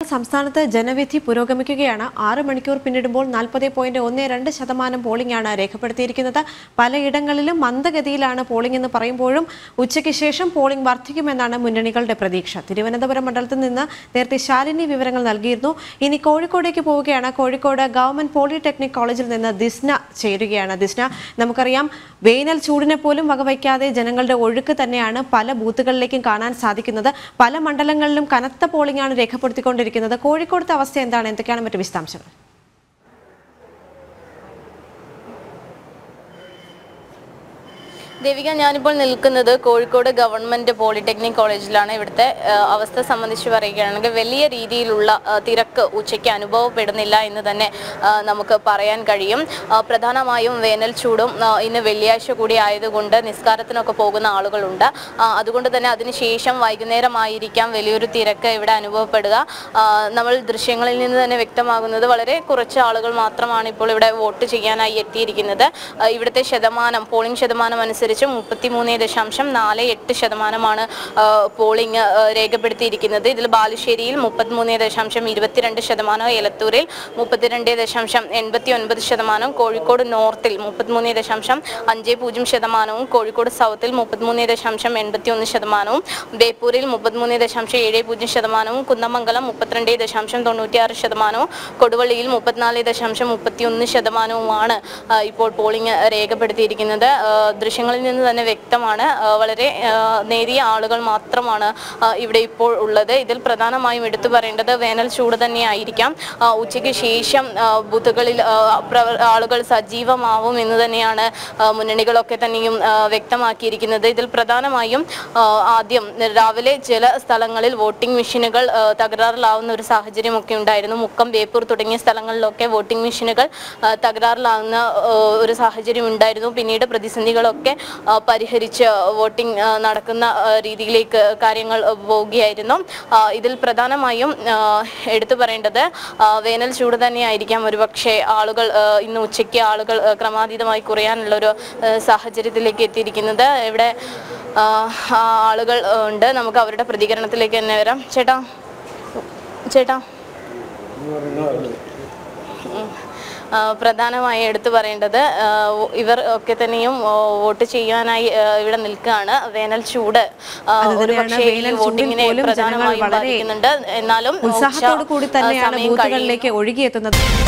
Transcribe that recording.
സംസ്ഥാനത്ത് ജനവിധി പുരോഗമിക്കുകയാണ്. 6 മണിക്കൂർ പിന്നിടുമ്പോൾ 40.12% പോളിംഗാണ് രേഖപ്പെടുത്തിയിരിക്കുന്നത്. പലയിടങ്ങളിലും മന്ദഗതിയിലാണ് പോളിംഗ് എന്ന് പറയുമ്പോഴും ഉച്ചയ്ക്ക് ശേഷം പോളിംഗ് വർദ്ധിക്കുമെന്നാണ് മുന്നണികളുടെ പ്രതീക്ഷ. തിരുവനന്തപുരം മണ്ഡലത്തിൽ നിന്ന് നേരത്തെ ശാലിനി വിവരങ്ങൾ നൽകിയിരുന്നു. ഇനി കോഴിക്കോടേക്ക് പോവുകയാണ്. കോഴിക്കോട് ഗവൺമെന്റ് പോളിടെക്നിക് കോളേജിൽ നിന്ന് ദിസ്ന ചേരുകയാണ്. ദിസ്ന, നമുക്കറിയാം വേനൽ ചൂടിനെ പോലും വകവയ്ക്കാതെ ജനങ്ങളുടെ ഒഴുക്ക് തന്നെയാണ് പല ബൂത്തുകളിലേക്കും കാണാൻ സാധിക്കുന്നത്. പല മണ്ഡലങ്ങളിലും കനത്ത പോളിംഗ് ആണ് രേഖപ്പെടുത്തിക്കൊണ്ടിരിക്കുന്നത്. കോഴിക്കോടത്തെ അവസ്ഥ എന്താണ്? എന്തൊക്കെയാണ് മറ്റു വിശദാംശങ്ങൾ? ദേവിക, ഞാനിപ്പോൾ നിൽക്കുന്നത് കോഴിക്കോട് ഗവൺമെന്റ് പോളിടെക്നിക് കോളേജിലാണ്. ഇവിടുത്തെ അവസ്ഥ സംബന്ധിച്ച് പറയുകയാണെങ്കിൽ വലിയ രീതിയിലുള്ള തിരക്ക് ഉച്ചയ്ക്ക് അനുഭവപ്പെടുന്നില്ല എന്ന് തന്നെ നമുക്ക് പറയാൻ കഴിയും. പ്രധാനമായും വേനൽ ചൂടും ഇന്ന് വെള്ളിയാഴ്ച കൂടി ആയതുകൊണ്ട് നിസ്കാരത്തിനൊക്കെ പോകുന്ന ആളുകളുണ്ട്. അതുകൊണ്ട് തന്നെ അതിനുശേഷം വൈകുന്നേരമായിരിക്കാം വലിയൊരു തിരക്ക് ഇവിടെ അനുഭവപ്പെടുക. നമ്മൾ ദൃശ്യങ്ങളിൽ നിന്ന് തന്നെ വ്യക്തമാകുന്നത് വളരെ കുറച്ച് ആളുകൾ മാത്രമാണ് ഇപ്പോൾ ഇവിടെ വോട്ട് ചെയ്യാനായി എത്തിയിരിക്കുന്നത്. ഇവിടുത്തെ പോളിംഗ് ശതമാനം അനുസരിച്ച് 33.48% പോളിംഗ് രേഖപ്പെടുത്തിയിരിക്കുന്നത്. ഇതിൽ ബാലുശ്ശേരിയിൽ 33.22%, എലത്തൂരിൽ 32.89%, കോഴിക്കോട് നോർത്തിൽ 33.50%, കോഴിക്കോട് സൗത്തിൽ 33.81%, ബേപ്പൂരിൽ 33.70%, കുന്നമംഗലം 32.96%, കൊടുവള്ളിയിൽ 34.31% ഇപ്പോൾ പോളിംഗ് രേഖപ്പെടുത്തിയിരിക്കുന്നത്. ദൃശ്യങ്ങളിൽ നിന്ന് തന്നെ വ്യക്തമാണ്, വളരെ നേരിയ ആളുകൾ മാത്രമാണ് ഇവിടെ ഇപ്പോൾ ഉള്ളത്. ഇതിൽ പ്രധാനമായും എടുത്തു പറയേണ്ടത് വേനൽ ചൂട് തന്നെയായിരിക്കാം. ഉച്ചയ്ക്ക് ശേഷം ബൂത്തുകളിൽ ആളുകൾ സജീവമാവും എന്ന് തന്നെയാണ് മുന്നണികളൊക്കെ തന്നെയും വ്യക്തമാക്കിയിരിക്കുന്നത്. ഇതിൽ പ്രധാനമായും ആദ്യം രാവിലെ ചില സ്ഥലങ്ങളിൽ വോട്ടിംഗ് മെഷീനുകൾ തകരാറിലാവുന്ന ഒരു സാഹചര്യമൊക്കെ ഉണ്ടായിരുന്നു. മുക്കം, ബേപ്പൂർ തുടങ്ങിയ സ്ഥലങ്ങളിലൊക്കെ വോട്ടിംഗ് മെഷീനുകൾ തകരാറിലാവുന്ന ഒരു സാഹചര്യം ഉണ്ടായിരുന്നു. പിന്നീട് പ്രതിസന്ധികളൊക്കെ പരിഹരിച്ച് വോട്ടിംഗ് നടക്കുന്ന രീതിയിലേക്ക് കാര്യങ്ങൾ പോവുകയായിരുന്നു. ഇതിൽ പ്രധാനമായും എടുത്തു പറയേണ്ടത് വേനൽ ചൂട് തന്നെയായിരിക്കാം ഒരുപക്ഷെ ആളുകൾ ഇന്ന് ഉച്ചയ്ക്ക് ആളുകൾ ക്രമാതീതമായി കുറയാനുള്ളൊരു സാഹചര്യത്തിലേക്ക് എത്തിയിരിക്കുന്നത്. ഇവിടെ ആളുകൾ ഉണ്ട്. നമുക്ക് അവരുടെ പ്രതികരണത്തിലേക്ക് തന്നെ വരാം. ചേട്ടാ പ്രധാനമായി എടുത്തു പറയേണ്ടത് ഇവർ ഒക്കെ തന്നെയും വോട്ട് ചെയ്യാനായി ഇവിടെ നിൽക്കുകയാണ്. വേനൽ ചൂട് ഒരുപക്ഷെ വോട്ടിങ്ങിനെ പ്രധാനമായും ബാധിക്കുന്നുണ്ട്. എന്നാലും ഉത്സാഹത്തോടു കൂടി തന്നെയാണ് ബൂത്തുകളിലേക്ക് ഒഴുകിയെത്തുന്നത്.